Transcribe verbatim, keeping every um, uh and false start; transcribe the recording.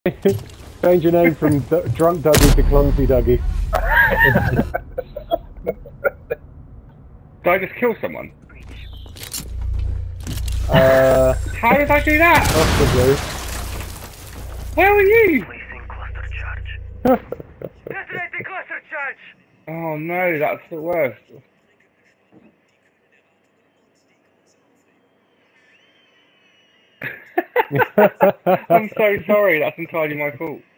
Change your name from D Drunk Dougie to Clumsy Dougie. Did I just kill someone? Uh, How did I do that? possibly. Where were you? Placing cluster charge. Detonating cluster charge! Oh no, that's the worst. I'm so sorry, that's entirely my fault.